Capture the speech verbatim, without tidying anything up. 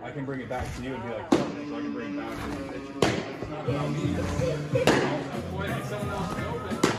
I can bring it back to you and be like, so I can bring it back to the picture. It's not about me. Boy, someone else is open.